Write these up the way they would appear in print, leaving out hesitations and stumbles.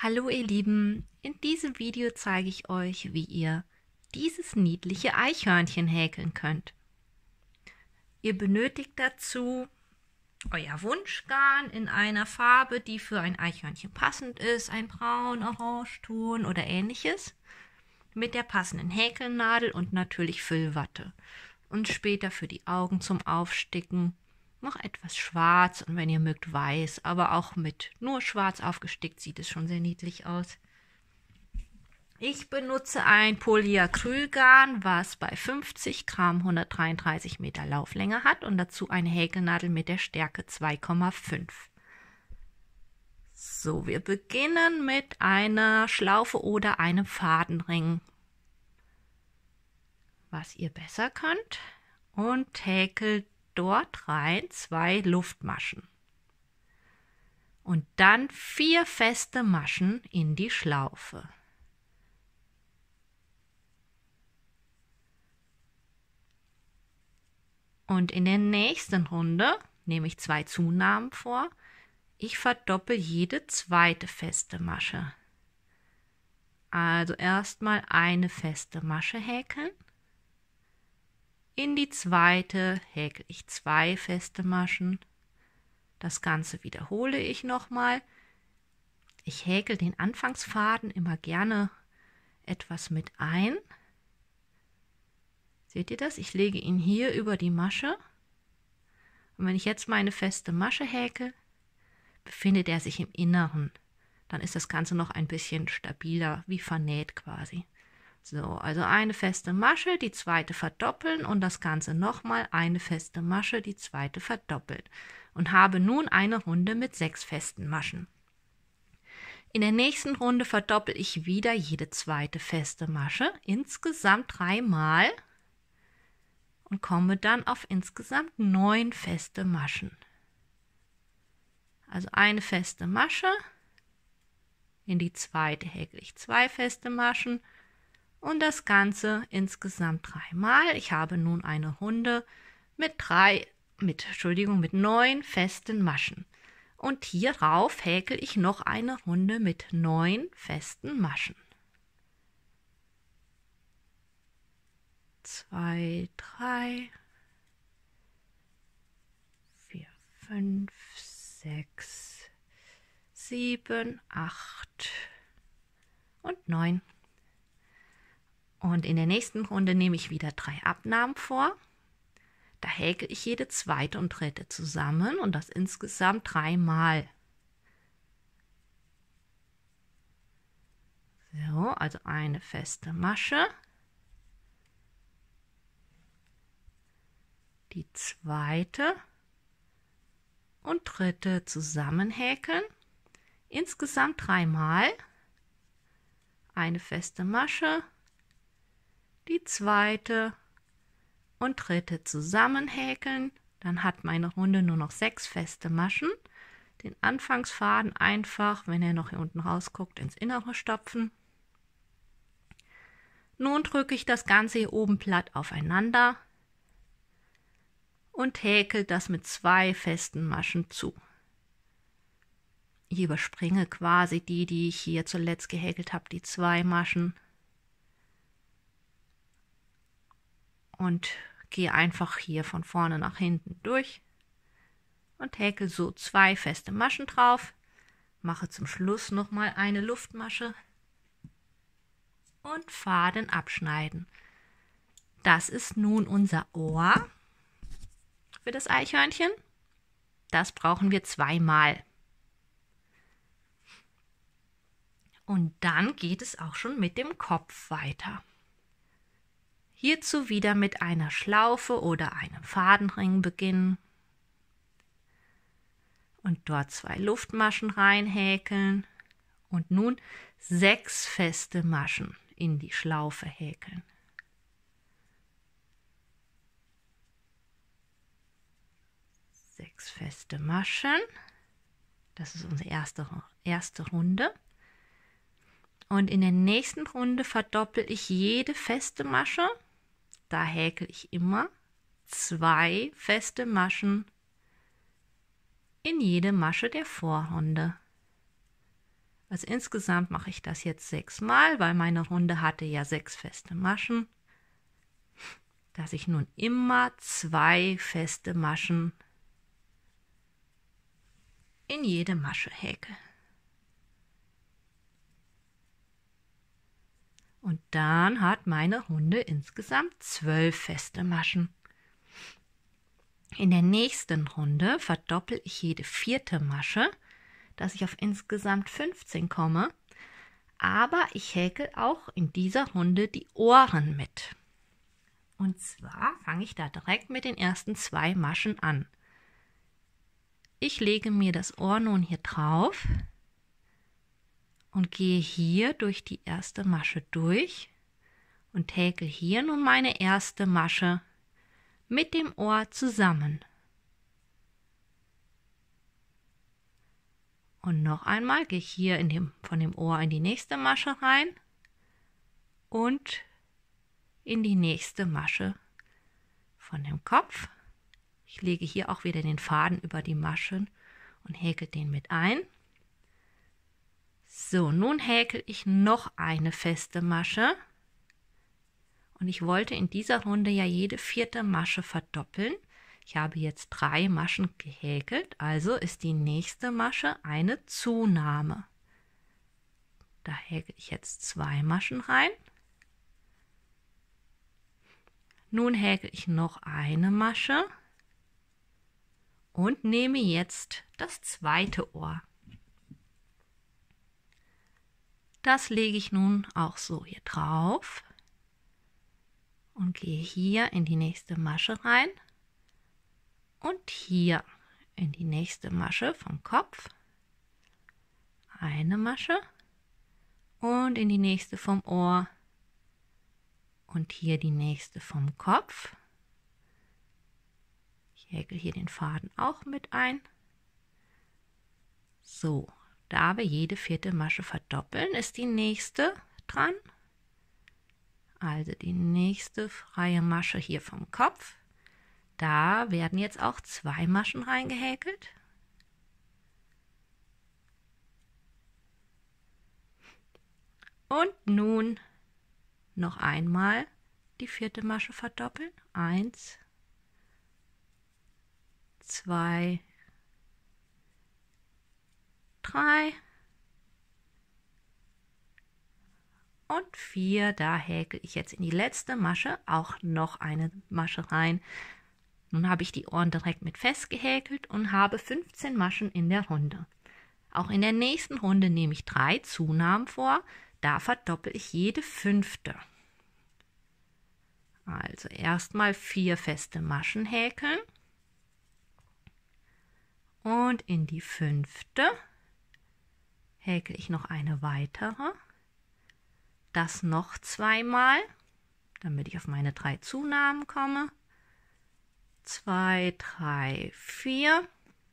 Hallo ihr Lieben, in diesem Video zeige ich euch, wie ihr dieses niedliche Eichhörnchen häkeln könnt. Ihr benötigt dazu euer Wunschgarn in einer Farbe, die für ein Eichhörnchen passend ist, ein Braun, Orangeton oder ähnliches, mit der passenden Häkelnadel und natürlich Füllwatte. Und später für die Augen zum Aufsticken noch etwas schwarz und wenn ihr mögt weiß, aber auch mit nur schwarz aufgestickt sieht es schon sehr niedlich aus. Ich benutze ein Polyacrylgarn, was bei 50 Gramm 133 Meter Lauflänge hat und dazu eine Häkelnadel mit der Stärke 2,5. So, wir beginnen mit einer Schlaufe oder einem Fadenring, was ihr besser könnt, und häkelt dort rein 2 Luftmaschen und dann 4 feste Maschen in die Schlaufe. Und in der nächsten Runde nehme ich 2 Zunahmen vor. Ich verdoppel jede zweite feste Masche. Also erstmal eine feste Masche häkeln. In die zweite häkel ich 2 feste Maschen. Das Ganze wiederhole ich nochmal. Ich häkel den Anfangsfaden immer gerne etwas mit ein. Seht ihr das? Ich lege ihn hier über die Masche. Und wenn ich jetzt meine feste Masche häkel, befindet er sich im Inneren. Dann ist das Ganze noch ein bisschen stabiler, wie vernäht quasi. So, also eine feste Masche, die zweite verdoppeln und das Ganze nochmal eine feste Masche, die zweite verdoppelt. Und habe nun eine Runde mit 6 festen Maschen. In der nächsten Runde verdoppel ich wieder jede zweite feste Masche, insgesamt 3 Mal. Und komme dann auf insgesamt 9 feste Maschen. Also eine feste Masche, in die zweite häkel ich 2 feste Maschen und das Ganze insgesamt 3 Mal. Ich habe nun eine Runde mit 9 festen Maschen. Und hierauf häkel ich noch eine Runde mit 9 festen Maschen. 2, 3, 4, 5, 6, 7, 8 und 9. Und in der nächsten Runde nehme ich wieder 3 Abnahmen vor. Da häkel ich jede zweite und dritte zusammen und das insgesamt 3 Mal. So, also eine feste Masche. Die zweite und dritte zusammen häkeln, insgesamt 3 Mal, eine feste Masche, die zweite und dritte zusammen häkeln, dann hat meine Runde nur noch 6 feste Maschen, den Anfangsfaden einfach, wenn er noch hier unten rausguckt, ins Innere stopfen. Nun drücke ich das Ganze hier oben platt aufeinander und häkel das mit 2 festen Maschen zu. Ich überspringe quasi die ich hier zuletzt gehäkelt habe, die 2 Maschen, und gehe einfach hier von vorne nach hinten durch und häkel so 2 feste Maschen drauf, mache zum Schluss noch mal eine Luftmasche und Faden abschneiden. Das ist nun unser Ohr für das Eichhörnchen. Das brauchen wir 2 Mal. Und dann geht es auch schon mit dem Kopf weiter. Hierzu wieder mit einer Schlaufe oder einem Fadenring beginnen und dort 2 Luftmaschen reinhäkeln und nun 6 feste Maschen in die Schlaufe häkeln. 6 feste Maschen. Das ist unsere erste Runde. Und in der nächsten Runde verdoppel ich jede feste Masche. Da häkel ich immer 2 feste Maschen in jede Masche der Vorrunde. Also insgesamt mache ich das jetzt 6 Mal, weil meine Runde hatte ja 6 feste Maschen, dass ich nun immer 2 feste Maschen in jede Masche häkel. Und dann hat meine Runde insgesamt 12 feste Maschen. In der nächsten Runde verdoppel ich jede 4. Masche, dass ich auf insgesamt 15 komme. Aber ich häkel auch in dieser Runde die Ohren mit. Und zwar fange ich da direkt mit den ersten 2 Maschen an. Ich lege mir das Ohr nun hier drauf und gehe hier durch die erste Masche durch und häkel hier nun meine erste Masche mit dem Ohr zusammen. Und noch einmal gehe ich hier von dem Ohr in die nächste Masche rein und in die nächste Masche von dem Kopf. Ich lege hier auch wieder den Faden über die Maschen und häkel den mit ein. So, nun häkel ich noch eine feste Masche. Und ich wollte in dieser Runde ja jede 4. Masche verdoppeln. Ich habe jetzt 3 Maschen gehäkelt, also ist die nächste Masche eine Zunahme. Da häkel ich jetzt 2 Maschen rein. Nun häkel ich noch eine Masche und nehme jetzt das zweite Ohr. Das lege ich nun auch so hier drauf und gehe hier in die nächste Masche rein und hier in die nächste Masche vom Kopf, eine Masche und in die nächste vom Ohr und hier die nächste vom Kopf. Ich häkel hier den Faden auch mit ein. So, da wir jede 4. Masche verdoppeln, ist die nächste dran. Also die nächste freie Masche hier vom Kopf. Da werden jetzt auch 2 Maschen reingehäkelt. Und nun noch einmal die 4. Masche verdoppeln. 1, 2, 3 und 4. Da häkel ich jetzt in die letzte Masche auch noch eine Masche rein. Nun habe ich die Ohren direkt mit festgehäkelt und habe 15 Maschen in der Runde. Auch in der nächsten Runde nehme ich 3 Zunahmen vor. Da verdoppel ich jede 5. Also erstmal 4 feste Maschen häkeln und in die 5. häkel ich noch eine weitere. Das noch 2 Mal, damit ich auf meine 3 Zunahmen komme. 2, 3, 4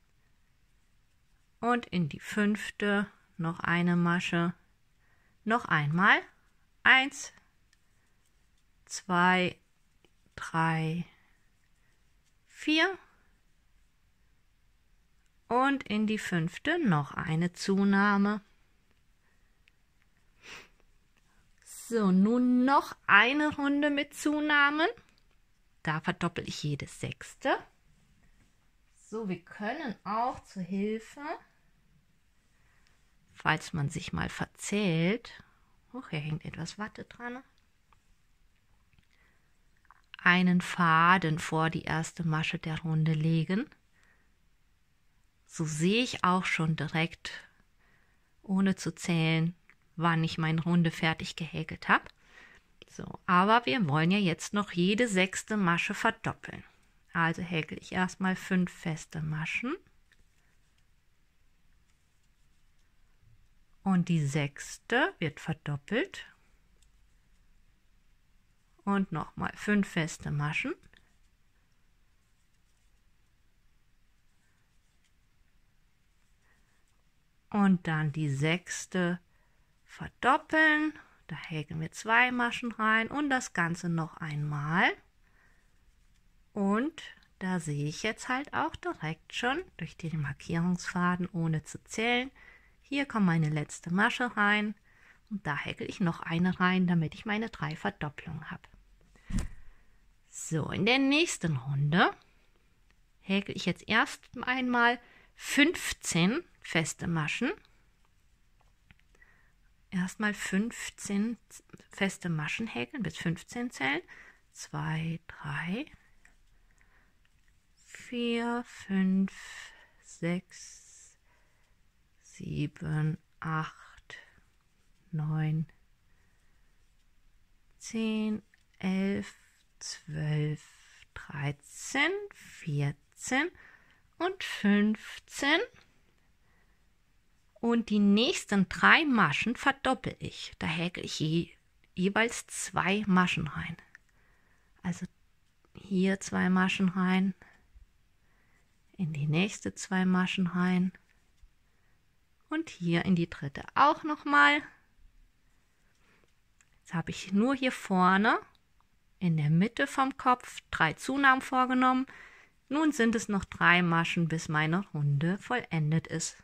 und in die 5. noch eine Masche. Noch einmal 1, 2, 3, 4 und in die 5. noch eine Zunahme. So, nun noch eine Runde mit Zunahmen. Da verdoppel ich jede 6. So, wir können auch zur Hilfe, falls man sich mal verzählt, hier hängt etwas Watte dran, einen Faden vor die erste Masche der Runde legen. So sehe ich auch schon direkt, ohne zu zählen, wann ich meine Runde fertig gehäkelt habe. So, aber wir wollen ja jetzt noch jede 6. Masche verdoppeln. Also häkel ich erstmal 5 feste Maschen. Und die 6. wird verdoppelt. Und nochmal 5 feste Maschen. Und dann die 6. verdoppeln. Da häkeln wir 2 Maschen rein und das Ganze noch einmal. Und da sehe ich jetzt halt auch direkt schon durch den Markierungsfaden, ohne zu zählen, Hier kommt meine letzte Masche rein und da häkel ich noch eine rein, damit ich meine 3 Verdopplungen habe. So, in der nächsten Runde häkel ich jetzt erst einmal 15 feste Maschen. Erstmal 15 feste Maschen häkeln bis 15 zählen. 2, 3, 4, 5, 6, 7, 8, 9, 10, 11, 12, 13, 14 und 15. Und die nächsten 3 Maschen verdoppel ich. Da häkel ich jeweils 2 Maschen rein. Also hier 2 Maschen rein, in die nächste 2 Maschen rein und hier in die dritte auch nochmal. Jetzt habe ich nur hier vorne in der Mitte vom Kopf 3 Zunahmen vorgenommen. Nun sind es noch 3 Maschen, bis meine Runde vollendet ist.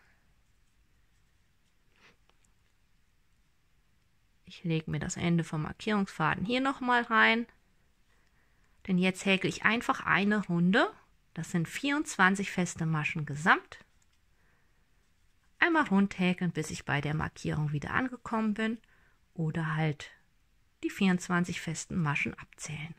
Ich lege mir das Ende vom Markierungsfaden hier nochmal rein, denn jetzt häkel ich einfach eine Runde. Das sind 24 feste Maschen gesamt. Einmal rund häkeln, bis ich bei der Markierung wieder angekommen bin oder halt die 24 festen Maschen abzählen.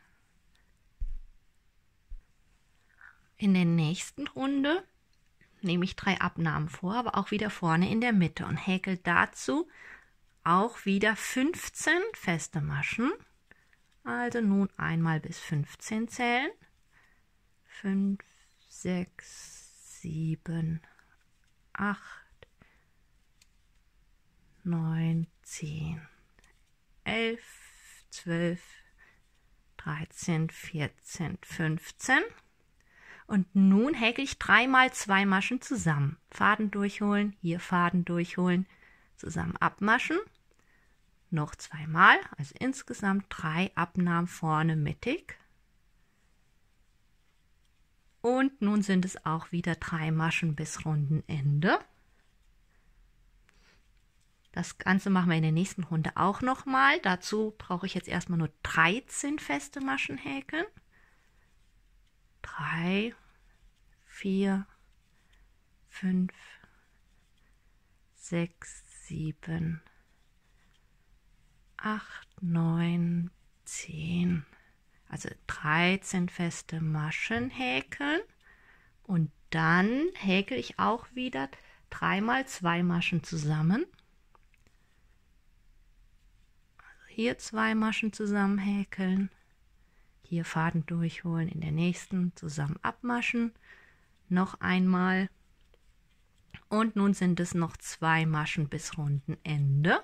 In der nächsten Runde nehme ich 3 Abnahmen vor, aber auch wieder vorne in der Mitte und häkel dazu auch wieder 15 feste Maschen. Also nun einmal bis 15 zählen. 5, 6, 7, 8, 9, 10, 11, 12, 13, 14, 15. Und nun häkel ich 3 mal 2 Maschen zusammen. Faden durchholen, hier Faden durchholen, zusammen abmaschen. Noch 2 Mal, also insgesamt 3 Abnahmen vorne mittig. Und nun sind es auch wieder 3 Maschen bis Rundenende. Das Ganze machen wir in der nächsten Runde auch nochmal. Dazu brauche ich jetzt erstmal nur 13 feste Maschen häkeln. 3, 4, 5, 6, 7, 8, 9, 10. Also 13 feste Maschen häkeln. Und dann häkel ich auch wieder 3 mal 2 Maschen zusammen. Also hier 2 Maschen zusammen häkeln. Hier Faden durchholen, in der nächsten zusammen abmaschen. Noch einmal. Und nun sind es noch 2 Maschen bis Rundenende.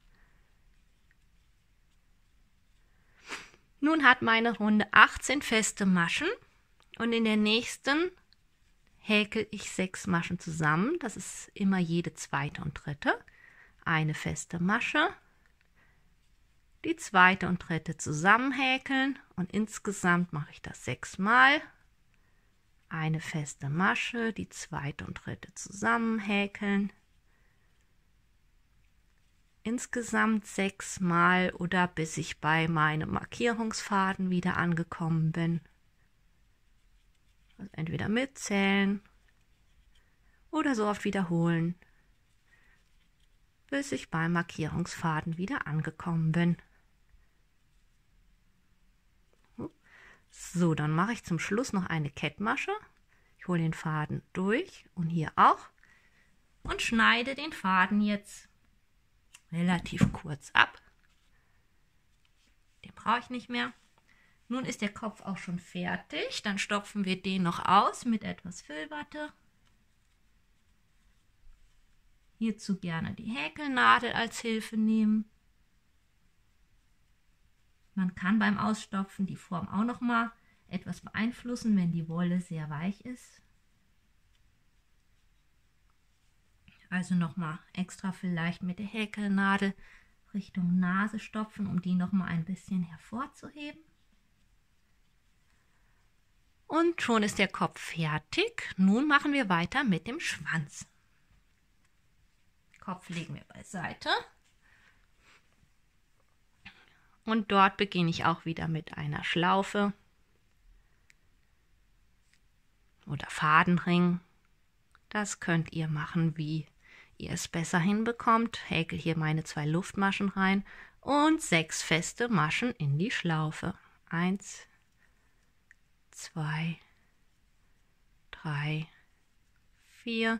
Nun hat meine Runde 18 feste Maschen und in der nächsten häkel ich 6 Maschen zusammen. Das ist immer jede zweite und dritte. Eine feste Masche, die zweite und dritte zusammen häkeln und insgesamt mache ich das 6 Mal. Eine feste Masche, die zweite und dritte zusammen häkeln. Insgesamt 6 Mal oder bis ich bei meinem Markierungsfaden wieder angekommen bin. Also entweder mitzählen oder so oft wiederholen, bis ich beim Markierungsfaden wieder angekommen bin. So, dann mache ich zum Schluss noch eine Kettmasche. Ich hole den Faden durch und hier auch und schneide den Faden jetzt relativ kurz ab. Den brauche ich nicht mehr. Nun ist der Kopf auch schon fertig. Dann stopfen wir den noch aus mit etwas Füllwatte. Hierzu gerne die Häkelnadel als Hilfe nehmen. Man kann beim Ausstopfen die Form auch noch mal etwas beeinflussen, wenn die Wolle sehr weich ist. Also noch mal extra vielleicht mit der Häkelnadel Richtung Nase stopfen, um die noch mal ein bisschen hervorzuheben. Und schon ist der Kopf fertig. Nun machen wir weiter mit dem Schwanz. Kopf legen wir beiseite. Und dort beginne ich auch wieder mit einer Schlaufe oder Fadenring. Das könnt ihr machen, wie ihr es besser hinbekommt. Häkel hier meine 2 Luftmaschen rein und 6 feste Maschen in die Schlaufe. 1, 2, 3, 4,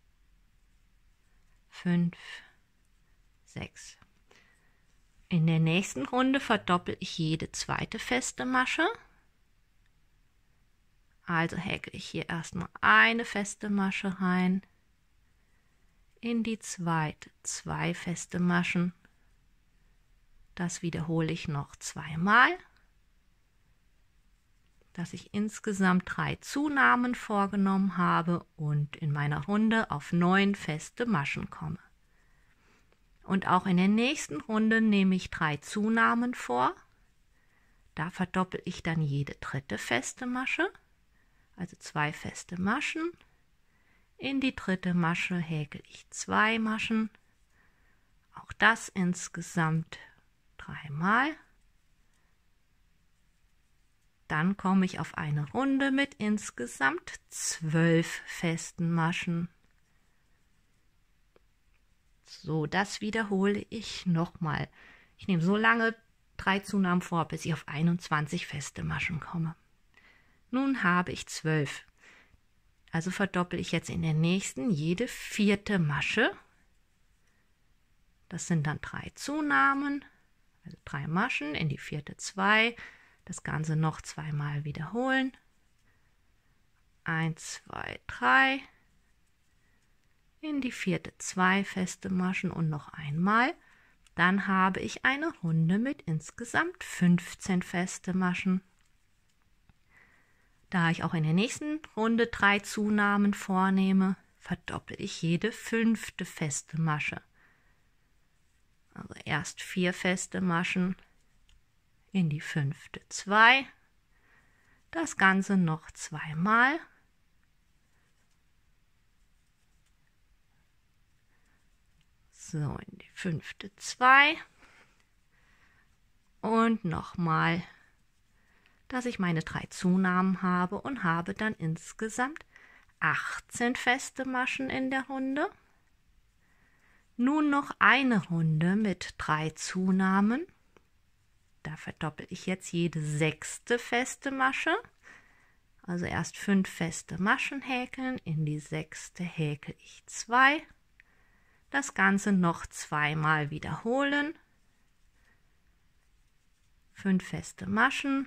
5, 6. In der nächsten Runde verdoppel ich jede zweite feste Masche. Also häkel ich hier erstmal eine feste Masche rein, in die zweite 2 feste Maschen. Das wiederhole ich noch 2-mal, dass ich insgesamt 3 Zunahmen vorgenommen habe und in meiner Runde auf 9 feste Maschen komme. Und auch in der nächsten Runde nehme ich 3 Zunahmen vor. Da verdoppel ich dann jede dritte feste Masche, also 2 feste Maschen. In die dritte Masche häkel ich 2 Maschen, auch das insgesamt 3-mal. Dann komme ich auf eine Runde mit insgesamt 12 festen Maschen. So, das wiederhole ich nochmal. Ich nehme so lange 3 Zunahmen vor, bis ich auf 21 feste Maschen komme. Nun habe ich 12. Also verdoppel ich jetzt in der nächsten jede 4. Masche. Das sind dann 3 Zunahmen, also 3 Maschen, in die 4. 2. Das Ganze noch 2-mal wiederholen. 1, 2, 3. In die 4. 2 feste Maschen und noch einmal. Dann habe ich eine Runde mit insgesamt 15 feste Maschen. Da ich auch in der nächsten Runde 3 Zunahmen vornehme, verdoppel ich jede 5. feste Masche. Also erst 4 feste Maschen, in die 5. 2. Das Ganze noch 2-mal. So, in die 5. 2 und nochmal, dass ich meine 3 Zunahmen habe und habe dann insgesamt 18 feste Maschen in der Runde. Nun noch eine Runde mit 3 Zunahmen. Da verdoppel ich jetzt jede 6. feste Masche. Also erst 5 feste Maschen häkeln, in die 6. häkel ich 2. Das Ganze noch 2-mal wiederholen. 5 feste Maschen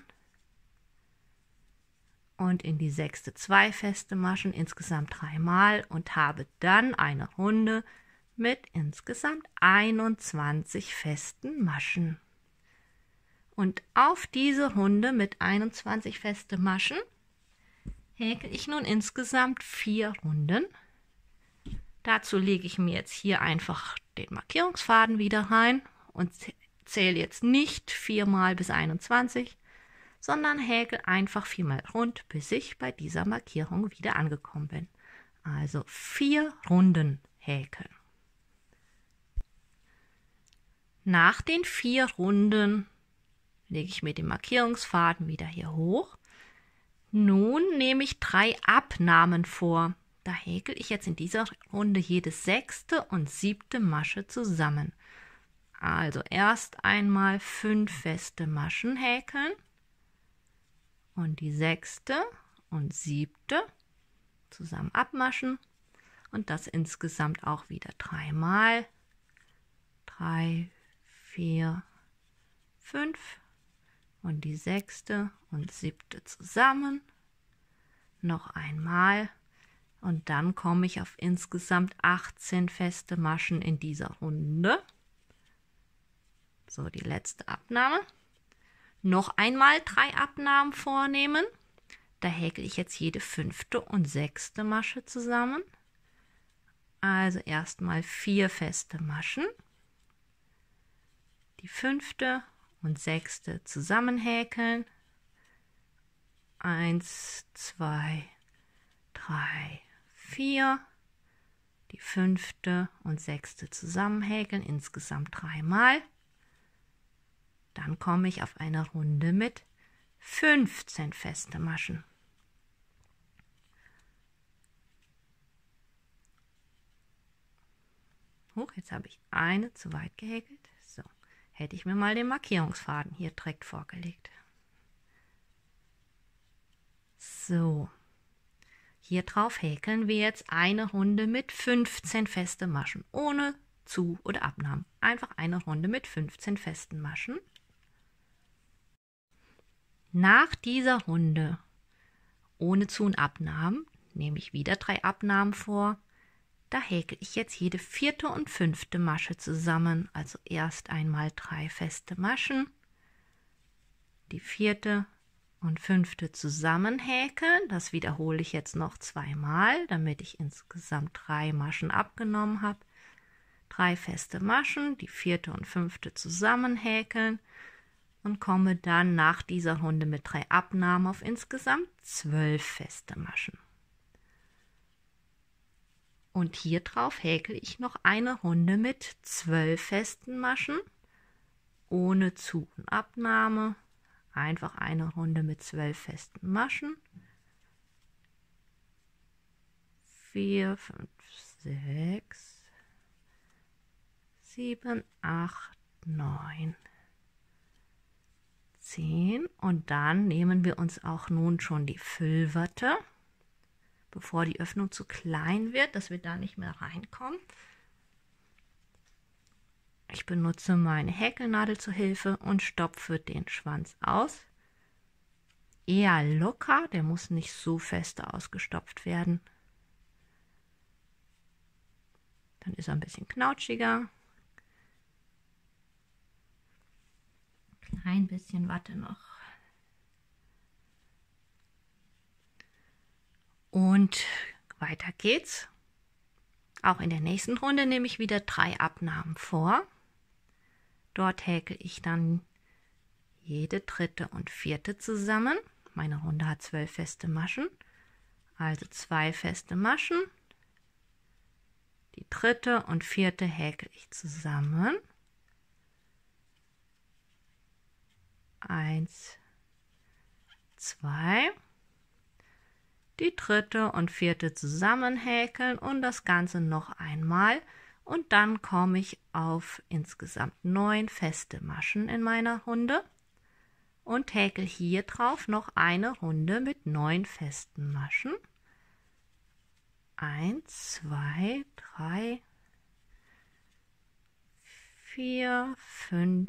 und in die 6. 2 feste Maschen, insgesamt 3-mal und habe dann eine Runde mit insgesamt 21 festen Maschen. Und auf diese Runde mit 21 feste Maschen häkel ich nun insgesamt 4 Runden. Dazu lege ich mir jetzt hier einfach den Markierungsfaden wieder rein und zähle jetzt nicht 4-mal bis 21, sondern häkel einfach 4-mal rund, bis ich bei dieser Markierung wieder angekommen bin. Also 4 Runden häkeln. Nach den 4 Runden lege ich mir den Markierungsfaden wieder hier hoch. Nun nehme ich 3 Abnahmen vor. Da häkel ich jetzt in dieser Runde jede 6. und 7. Masche zusammen. Also erst einmal 5 feste Maschen häkeln und die 6. und 7. zusammen abmaschen und das insgesamt auch wieder 3-mal. 3, 4, 5 und die 6. und 7. zusammen. Noch einmal. Und dann komme ich auf insgesamt 18 feste Maschen in dieser Runde. So, die letzte Abnahme. Noch einmal 3 Abnahmen vornehmen. Da häkel ich jetzt jede 5. und 6. Masche zusammen. Also erstmal 4 feste Maschen. Die 5. und 6. zusammen häkeln. 1, 2, 3, 4. die 5. und 6. zusammenhäkeln, insgesamt 3 Mal. Dann komme ich auf eine Runde mit 15 feste Maschen. Jetzt habe ich eine zu weit gehäkelt. So, hätte ich mir mal den Markierungsfaden hier direkt vorgelegt. So, hier drauf häkeln wir jetzt eine Runde mit 15 feste Maschen, ohne Zu- oder Abnahmen. Einfach eine Runde mit 15 festen Maschen. Nach dieser Runde ohne Zu- und Abnahmen nehme ich wieder 3 Abnahmen vor. Da häkel ich jetzt jede 4. und 5. Masche zusammen. Also erst einmal 3 feste Maschen, die 4. und 5. zusammen häkeln. Das wiederhole ich jetzt noch 2 Mal, damit ich insgesamt 3 Maschen abgenommen habe. 3 feste Maschen, die 4. und 5. zusammen häkeln und komme dann nach dieser Runde mit 3 Abnahmen auf insgesamt 12 feste Maschen. Und hier drauf häkel ich noch eine Runde mit 12 festen Maschen, ohne Zu- und Abnahme. Einfach eine Runde mit 12 festen Maschen. 4, 5, 6, 7, 8, 9, 10. Und dann nehmen wir uns auch nun schon die Füllwatte, bevor die Öffnung zu klein wird, dass wir da nicht mehr reinkommen. Ich benutze meine Häkelnadel zur Hilfe und stopfe den Schwanz aus. Eher locker, der muss nicht so fest ausgestopft werden. Dann ist er ein bisschen knautschiger. Klein bisschen Watte noch. Und weiter geht's. Auch in der nächsten Runde nehme ich wieder 3 Abnahmen vor. Dort häkel ich dann jede 3. und 4. zusammen. Meine Runde hat 12 feste Maschen, also 2 feste Maschen. Die 3. und 4. häkel ich zusammen. 1, 2. Die 3. und 4. zusammen häkeln und das Ganze noch einmal. Und dann komme ich auf insgesamt 9 feste Maschen in meiner Runde und häkel hier drauf noch eine Runde mit 9 festen Maschen. 1, 2, 3, 4, 5,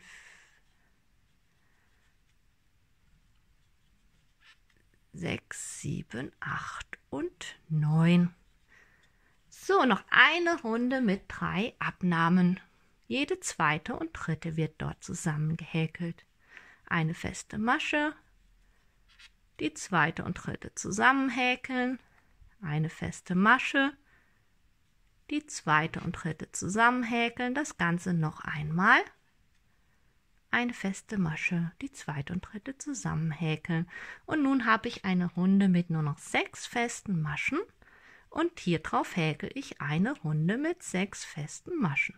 6, 7, 8 und 9. So, noch eine Runde mit 3 Abnahmen. Jede 2. und 3. wird dort zusammengehäkelt. Eine feste Masche, die 2. und 3. zusammenhäkeln, eine feste Masche, die 2. und 3. zusammenhäkeln, das Ganze noch einmal. Eine feste Masche, die 2. und 3. zusammenhäkeln. Und nun habe ich eine Runde mit nur noch 6 festen Maschen und hier drauf häkel ich eine Runde mit 6 festen Maschen.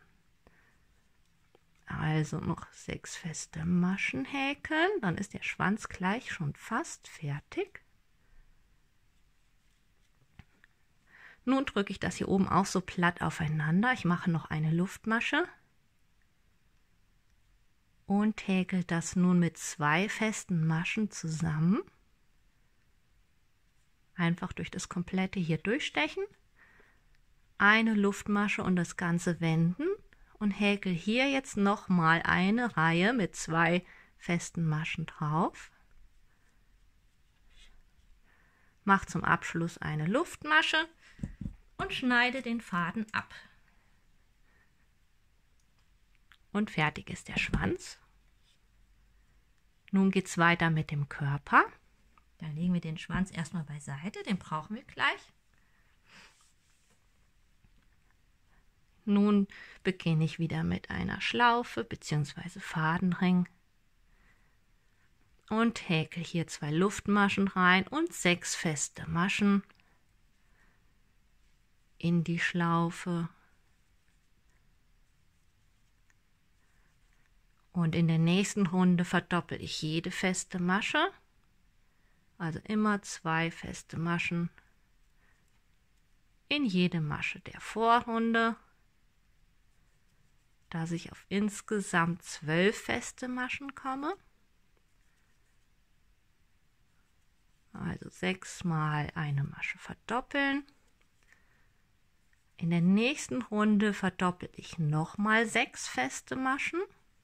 Also noch 6 feste Maschen häkeln, dann ist der Schwanz gleich schon fast fertig. Nun drücke ich das hier oben auch so platt aufeinander. Ich mache noch eine Luftmasche und häkel das nun mit 2 festen Maschen zusammen. Einfach durch das komplette hier durchstechen, eine Luftmasche und das Ganze wenden und häkel hier jetzt noch mal eine Reihe mit 2 festen Maschen drauf. Mach zum Abschluss eine Luftmasche und schneide den Faden ab. Und fertig ist der Schwanz. Nun geht es weiter mit dem Körper. Dann legen wir den Schwanz erstmal beiseite, den brauchen wir gleich. Nun beginne ich wieder mit einer Schlaufe bzw. Fadenring und häkel hier 2 Luftmaschen rein und 6 feste Maschen. in die Schlaufe. Und in der nächsten Runde verdoppel ich jede feste Masche. Also immer 2 feste Maschen in jede Masche der Vorrunde, dass ich auf insgesamt 12 feste Maschen komme. Also 6 mal eine Masche verdoppeln. In der nächsten Runde verdoppel ich nochmal 6 feste Maschen.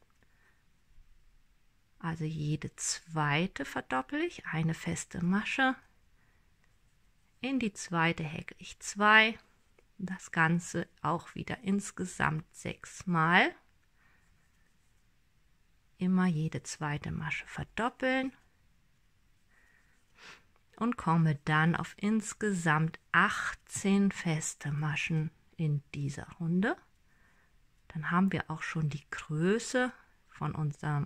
Also jede zweite verdoppel ich, eine feste Masche. In die zweite häkel ich 2. Das Ganze auch wieder insgesamt 6 Mal. Immer jede zweite Masche verdoppeln. Und komme dann auf insgesamt 18 feste Maschen in dieser Runde. Dann haben wir auch schon die Größe von unserem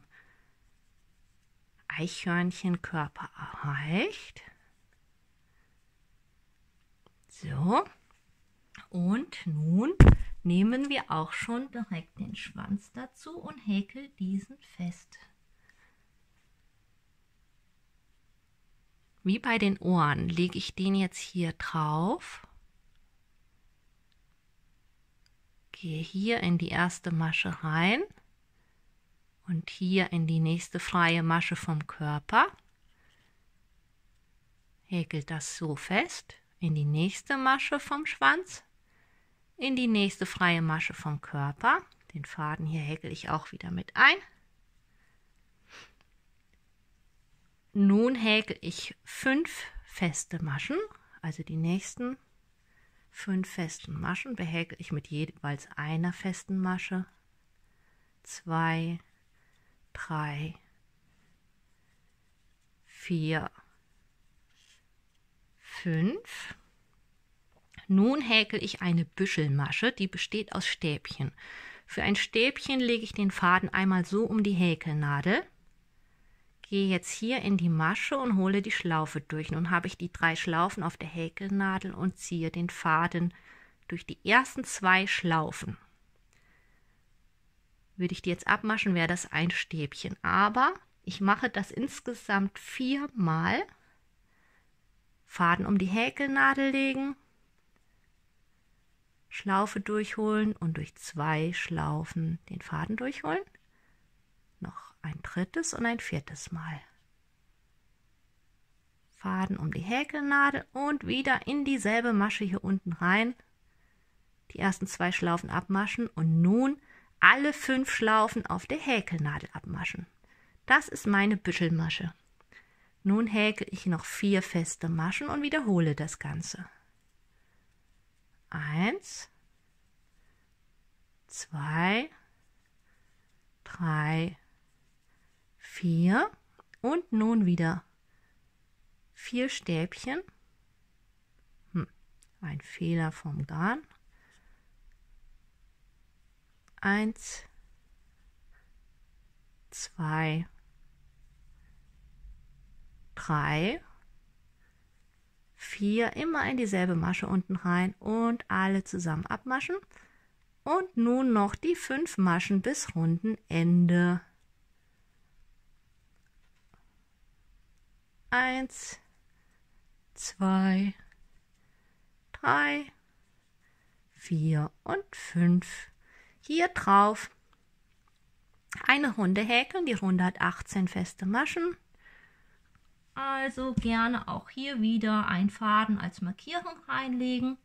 Eichhörnchenkörper erreicht. So, und nun nehmen wir auch schon direkt den Schwanz dazu und häkeln diesen fest. Wie bei den Ohren lege ich den jetzt hier drauf, gehe hier in die erste Masche rein und hier in die nächste freie Masche vom Körper, häkel das so fest, in die nächste Masche vom Schwanz, in die nächste freie Masche vom Körper, den Faden hier häkel ich auch wieder mit ein. Nun häkel ich 5 feste Maschen, also die nächsten 5 festen Maschen behäkel ich mit jeweils einer festen Masche, 2, 3, 4, 5. Nun häkel ich eine Büschelmasche, die besteht aus Stäbchen. Für ein Stäbchen lege ich den Faden einmal so um die Häkelnadel, gehe jetzt hier in die Masche und hole die Schlaufe durch. Nun habe ich die 3 Schlaufen auf der Häkelnadel und ziehe den Faden durch die ersten 2 Schlaufen. Würde ich die jetzt abmaschen, wäre das ein Stäbchen. Aber ich mache das insgesamt 4 Mal. Faden um die Häkelnadel legen, Schlaufe durchholen und durch 2 Schlaufen den Faden durchholen. Noch ein drittes und ein viertes Mal. Faden um die Häkelnadel und wieder in dieselbe Masche hier unten rein. Die ersten 2 Schlaufen abmaschen und nun alle 5 Schlaufen auf der Häkelnadel abmaschen. Das ist meine Büschelmasche. Nun häkel ich noch 4 feste Maschen und wiederhole das Ganze. 1, 2, 3, 4 und nun wieder 4 Stäbchen. Ein Fehler vom Garn. 1, 2, 3, 4, immer in dieselbe Masche unten rein und alle zusammen abmaschen. Und nun noch die 5 Maschen bis Rundenende. 1, 2, 3, 4 und 5. Hier drauf eine Runde häkeln. Die Runde hat 18 feste Maschen. Also gerne auch hier wieder einen Faden als Markierung reinlegen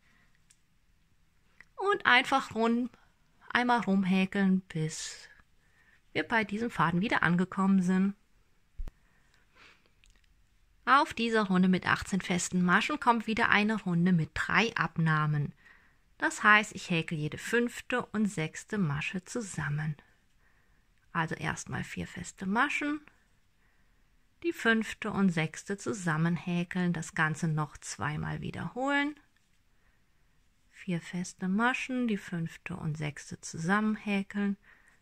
und einfach einmal rumhäkeln, bis wir bei diesem Faden wieder angekommen sind. Auf dieser Runde mit 18 festen Maschen kommt wieder eine Runde mit 3 Abnahmen. Das heißt, ich häkel jede 5. und 6. Masche zusammen. Also erstmal 4 feste Maschen, die 5. und 6. zusammen häkeln, das Ganze noch 2-mal wiederholen. 4 feste Maschen, die 5. und 6. zusammen häkeln.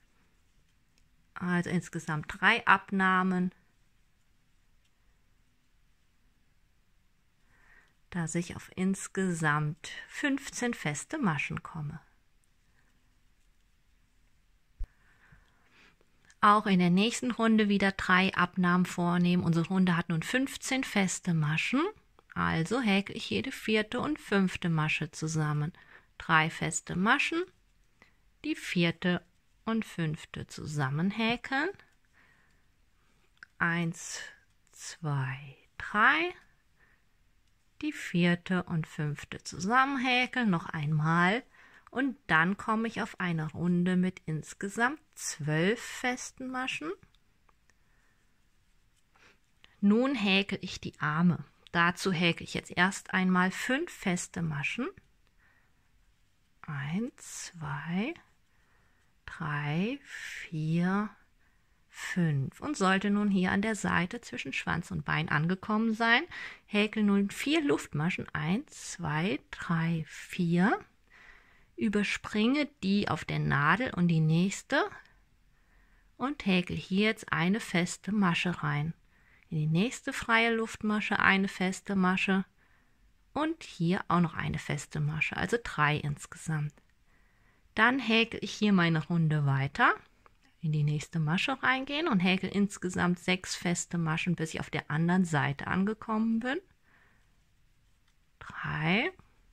Also insgesamt 3 Abnahmen. dass ich auf insgesamt 15 feste Maschen komme. Auch in der nächsten Runde wieder 3 Abnahmen vornehmen. Unsere Runde hat nun 15 feste Maschen, also häkle ich jede 4. und 5. Masche zusammen. 3 feste Maschen, die 4. und 5. zusammen häkeln. 1, 2, 3. Die 4. und 5. zusammen häkeln, noch einmal. Und dann komme ich auf eine Runde mit insgesamt 12 festen Maschen. Nun häkel ich die Arme. Dazu häkel ich jetzt erst einmal 5 feste Maschen. 1, 2, 3, 4, 5. Und sollte nun hier an der Seite zwischen Schwanz und Bein angekommen sein, häkel nun 4 Luftmaschen. 1, 2, 3, 4. Überspringe die auf der Nadel und die nächste und häkel hier jetzt eine feste Masche rein. In die nächste freie Luftmasche eine feste Masche und hier auch noch eine feste Masche, also 3 insgesamt. Dann häkel ich hier meine Runde weiter, in die nächste Masche reingehen und häkel insgesamt 6 feste Maschen, bis ich auf der anderen Seite angekommen bin. 3,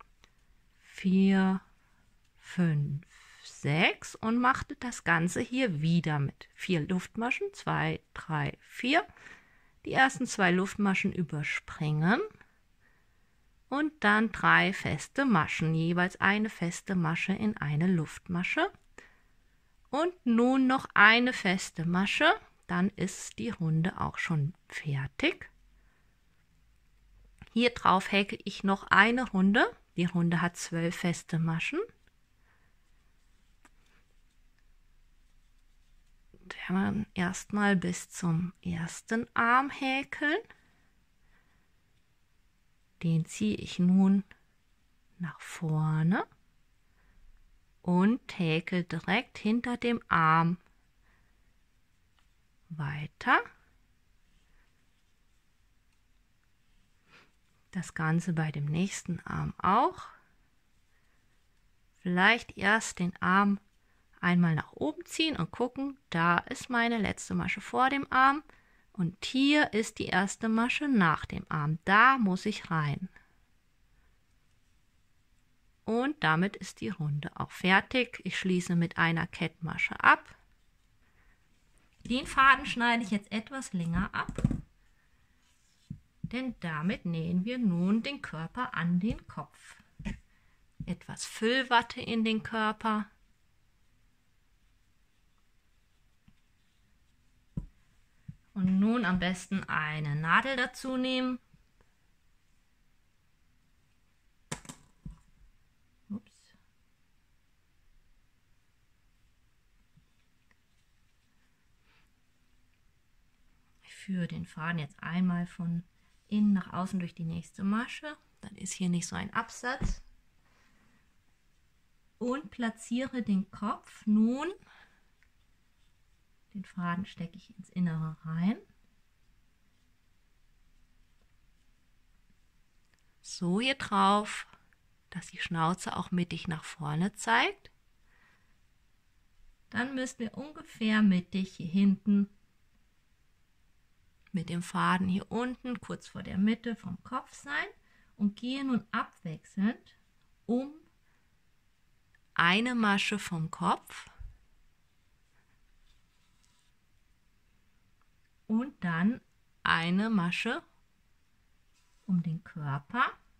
4, 5, 6 und machte das Ganze hier wieder mit 4 Luftmaschen, 2, 3, 4. Die ersten 2 Luftmaschen überspringen und dann 3 feste Maschen, jeweils eine feste Masche in eine Luftmasche. Und nun noch eine feste Masche, dann ist die Runde auch schon fertig. Hier drauf häkel ich noch eine Runde. Die Runde hat 12 feste Maschen. Dann erstmal bis zum ersten Arm häkeln. Den ziehe ich nun nach vorne und häkel direkt hinter dem Arm weiter. Das Ganze bei dem nächsten Arm auch. Vielleicht erst den Arm einmal nach oben ziehen und gucken, da ist meine letzte Masche vor dem Arm und hier ist die erste Masche nach dem Arm. Da muss ich rein. Und damit ist die Runde auch fertig. Ich schließe mit einer Kettmasche ab. Den Faden schneide ich jetzt etwas länger ab, denn damit nähen wir nun den Körper an den Kopf. Etwas Füllwatte in den Körper. Und nun am besten eine Nadel dazu nehmen. Ups. Ich führe den Faden jetzt einmal von innen nach außen durch die nächste Masche. Dann ist hier nicht so ein Absatz. Und platziere den Kopf nun. Den Faden stecke ich ins Innere rein. So hier drauf, dass die Schnauze auch mittig nach vorne zeigt. Dann müssen wir ungefähr mittig hier hinten mit dem Faden hier unten kurz vor der Mitte vom Kopf sein und gehe nun abwechselnd um eine Masche vom Kopf und dann eine Masche um den Körper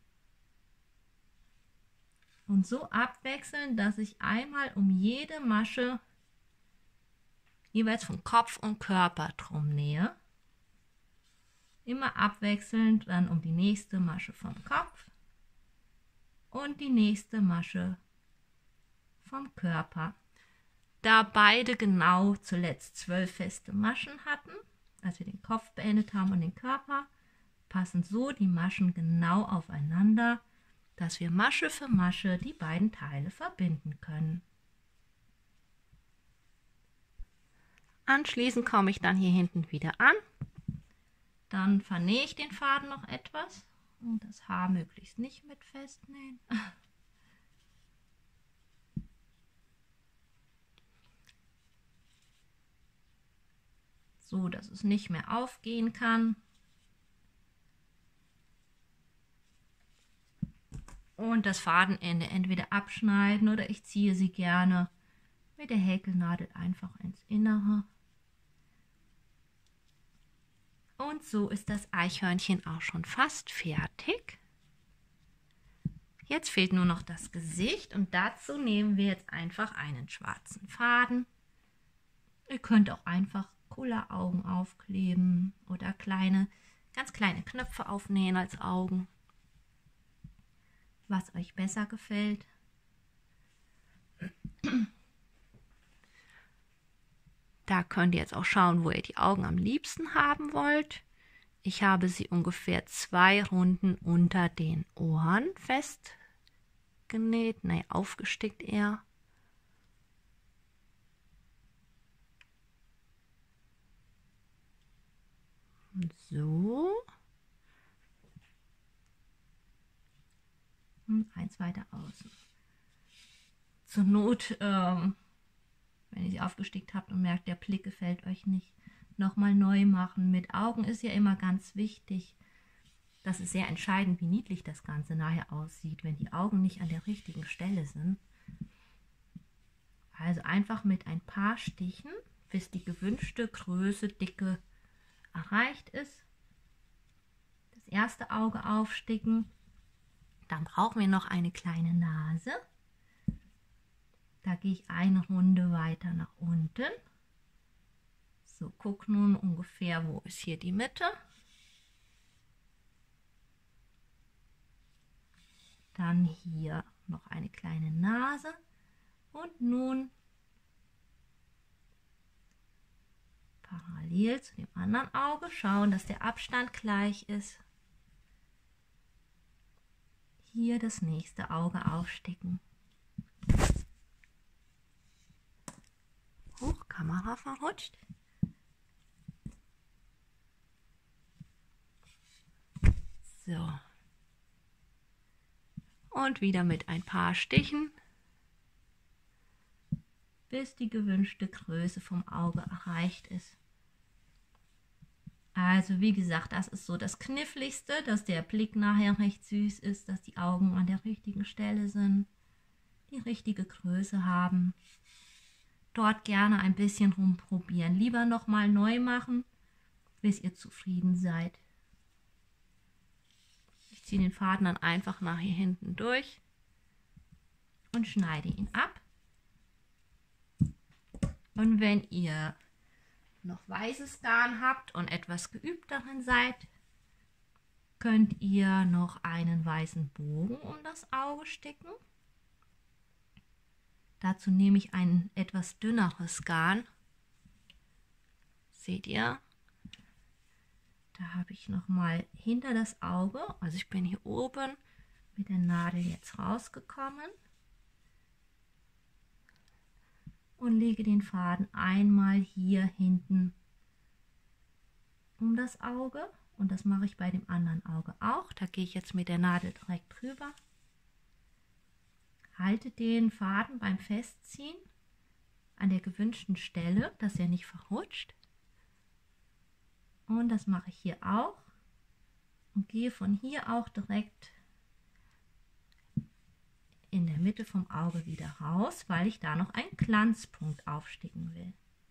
und so abwechselnd, dass ich einmal um jede Masche jeweils von Kopf und Körper drum nähe. Immer abwechselnd dann um die nächste Masche vom Kopf und die nächste Masche vom Körper. Da beide genau zuletzt 12 feste Maschen hatten, als wir den Kopf beendet haben und den Körper, passen so die Maschen genau aufeinander, dass wir Masche für Masche die beiden Teile verbinden können. Anschließend komme ich dann hier hinten wieder an. Dann vernähe ich den Faden noch etwas Und das Haar möglichst nicht mit festnähen. So, dass es nicht mehr aufgehen kann. Und das Fadenende entweder abschneiden oder ich ziehe sie gerne mit der Häkelnadel einfach ins Innere. Und so ist das Eichhörnchen auch schon fast fertig. Jetzt fehlt nur noch das Gesicht und dazu nehmen wir jetzt einfach einen schwarzen Faden. Ihr könnt auch einfach Kulleraugen aufkleben oder ganz kleine Knöpfe aufnähen als Augen, was euch besser gefällt. Da könnt ihr jetzt auch schauen, wo ihr die Augen am liebsten haben wollt. Ich habe sie ungefähr 2 Runden unter den Ohren festgenäht, aufgestickt eher. So. Und eins weiter außen. Zur Not, wenn ihr sie aufgestickt habt und merkt, der Blick gefällt euch nicht, nochmal neu machen. Mit Augen ist ja immer ganz wichtig. Das ist sehr entscheidend, wie niedlich das Ganze nachher aussieht, wenn die Augen nicht an der richtigen Stelle sind. Also einfach mit ein paar Stichen, bis die gewünschte Größe, Dicke erreicht ist. Das erste Auge aufsticken. Dann brauchen wir noch eine kleine Nase. Da gehe ich eine Runde weiter nach unten. So, guck nun ungefähr, wo ist hier die Mitte. Dann hier noch eine kleine Nase. Und nun parallel zu dem anderen Auge schauen, dass der Abstand gleich ist. Hier das nächste Auge aufsticken. Hoch, Kamera verrutscht. So. Und wieder mit ein paar Stichen, bis die gewünschte Größe vom Auge erreicht ist. Also wie gesagt, das ist so das Kniffligste, dass der Blick nachher recht süß ist, dass die Augen an der richtigen Stelle sind, die richtige Größe haben. Dort gerne ein bisschen rumprobieren. Lieber nochmal neu machen, bis ihr zufrieden seid. Ich ziehe den Faden dann einfach nach hier hinten durch und schneide ihn ab. Und wenn ihr noch weißes Garn habt und etwas geübt darin seid, könnt ihr noch einen weißen Bogen um das Auge sticken. Dazu nehme ich ein etwas dünneres Garn. Seht ihr? Da habe ich noch mal hinter das Auge, also ich bin hier oben mit der Nadel jetzt rausgekommen und lege den Faden einmal hier hinten um das Auge und das mache ich bei dem anderen Auge auch. Da gehe ich jetzt mit der Nadel direkt drüber. Halte den Faden beim Festziehen an der gewünschten Stelle, dass er nicht verrutscht. Und das mache ich hier auch und gehe von hier auch direkt in der Mitte vom Auge wieder raus, weil ich da noch einen Glanzpunkt aufsticken will.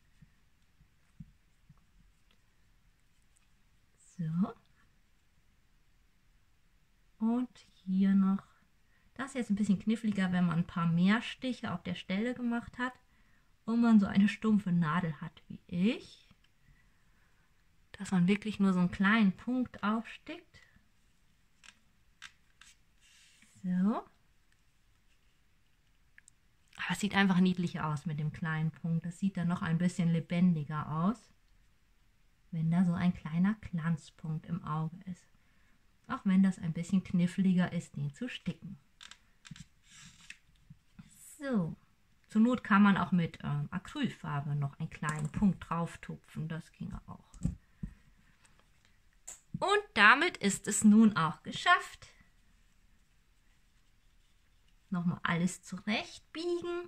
So. Und hier noch. Das ist jetzt ein bisschen kniffliger, wenn man ein paar mehr Stiche auf der Stelle gemacht hat und man so eine stumpfe Nadel hat wie ich. Dass man wirklich nur so einen kleinen Punkt aufstickt. So. Aber es sieht einfach niedlicher aus mit dem kleinen Punkt. Das sieht dann noch ein bisschen lebendiger aus, wenn da so ein kleiner Glanzpunkt im Auge ist. Auch wenn das ein bisschen kniffliger ist, den zu sticken. So. Zur Not kann man auch mit Acrylfarbe noch einen kleinen Punkt drauf tupfen. Das ginge auch. Und damit ist es nun auch geschafft. Nochmal alles zurechtbiegen.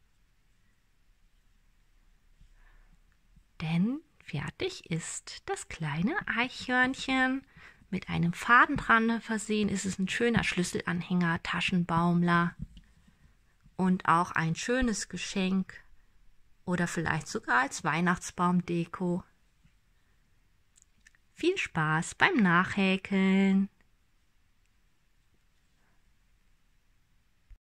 Denn fertig ist das kleine Eichhörnchen. Mit einem Faden dran versehen ist es ein schöner Schlüsselanhänger, Taschenbaumler und auch ein schönes Geschenk oder vielleicht sogar als Weihnachtsbaumdeko. Viel Spaß beim Nachhäkeln!